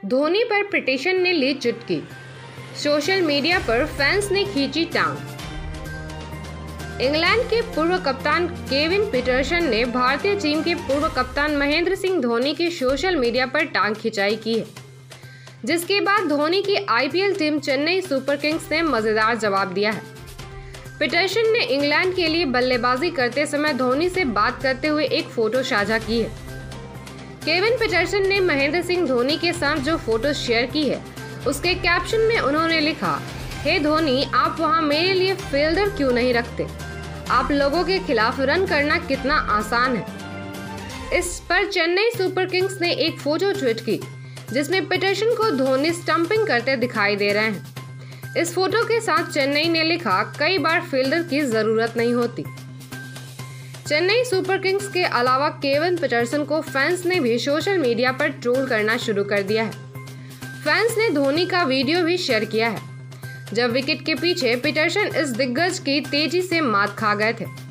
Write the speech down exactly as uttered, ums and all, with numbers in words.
धोनी पर पिटीशन ने ली चुटकी, सोशल मीडिया पर फैंस ने खींची टांग। इंग्लैंड के पूर्व कप्तान केविन पीटरसन ने भारतीय टीम के पूर्व कप्तान महेंद्र सिंह धोनी की सोशल मीडिया पर टांग खिंचाई की है, जिसके बाद धोनी की IPL team Chennai Super Kings ने मजेदार जवाब दिया है। पीटरसन ने इंग्लैंड के लिए बल्लेबाजी करते समय धोनी से बात करते हुए एक फोटो साझा की है। केविन पीटरसन ने महेंद्र सिंह धोनी के साथ जो फोटो शेयर की है, उसके कैप्शन में उन्होंने लिखा, हे धोनी, आप वहां मेरे लिए फील्डर क्यों नहीं रखते? आप लोगों के खिलाफ रन करना कितना आसान है। इस पर चेन्नई सुपर किंग्स ने एक फोटो ट्वीट की, जिसमें पीटरसन को धोनी स्टंपिंग करते दिखाई दे रहे हैं। इस फोटो के साथ चेन्नई ने लिखा, कई बार फील्डर की जरूरत नहीं होती। चेन्नई सुपर किंग्स के अलावा केविन पीटरसन को फैंस ने भी सोशल मीडिया पर ट्रोल करना शुरू कर दिया है। फैंस ने धोनी का वीडियो भी शेयर किया है, जब विकेट के पीछे पीटरसन इस दिग्गज की तेजी से मात खा गए थे।